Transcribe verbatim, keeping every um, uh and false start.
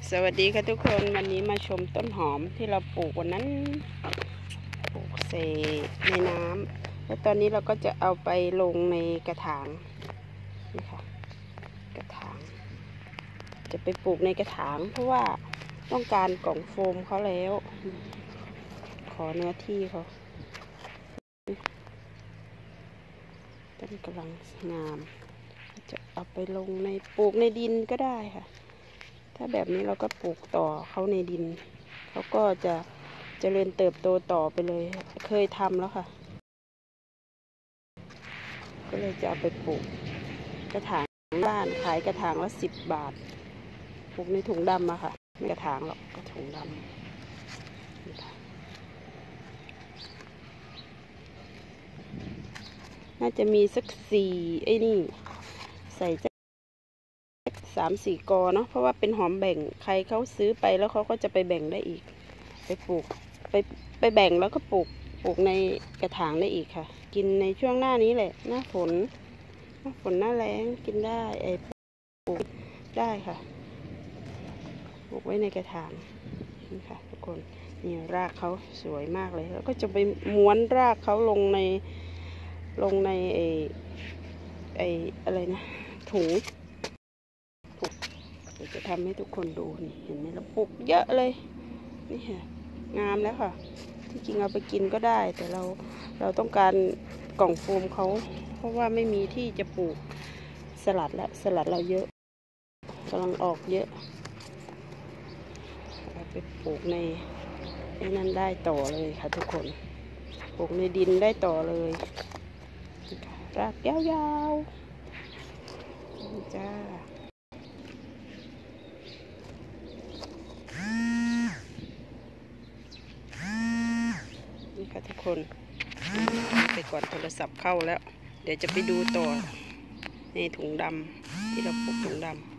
สวัสดีค่ะทุกคนวันนี้มาชมต้นหอมที่เราปลูกวันนั้นปลูกใส่ในน้ำแล้วตอนนี้เราก็จะเอาไปลงในกระถางนี่ค่ะกระถางจะไปปลูกในกระถางเพราะว่าต้องการกล่องโฟมเขาแล้วขอเนื้อที่เขาต้นกำลังงามจะเอาไปลงในปลูกในดินก็ได้ค่ะถ้าแบบนี้เราก็ปลูกต่อเขาในดินเขาก็จะเจริญเติบโตต่อไปเลยเคยทำแล้วค่ะก็เลยจะเอาไปปลูกกระถางบ้านขายกระถางละสิบบาทปลูกในถุงดำอะค่ะไม่กระถางหรอกกระถุงดำน่าจะมีสักสี่ไอ้นี่ใส่สามสี่กอเนาะเพราะว่าเป็นหอมแบ่งใครเขาซื้อไปแล้วเขาก็จะไปแบ่งได้อีกไปปลูกไปไปแบ่งแล้วก็ปลูกปลูกในกระถางได้อีกค่ะกินในช่วงหน้านี้แหละหน้าฝนหน้าฝนหน้าแล้งกินได้ไอ้ปลูกได้ค่ะปลูกไว้ในกระถางนี่ค่ะทุกคนนี่รากเขาสวยมากเลยแล้วก็จะไปม้วนรากเขาลงในลงในไอ้ไอ้อะไรนะถุงเดี๋ยวจะทำให้ทุกคนดูนี่เห็นไหมเราปลูกเยอะเลยนี่ค่ะงามแล้วค่ะที่จริงเอาไปกินก็ได้แต่เราเราต้องการกล่องโฟมเขาเพราะว่าไม่มีที่จะปลูกสลัดและสลัดเราเยอะกำลังออกเยอะเอาไปปลูกในไอ้นั่นได้ต่อเลยค่ะทุกคนปลูกในดินได้ต่อเลยรากยาวๆจ้านี่ค่ะทุกคนไปก่อนโทรศัพท์เข้าแล้วเดี๋ยวจะไปดูต่อในถุงดำที่เราปลูกถุงดำ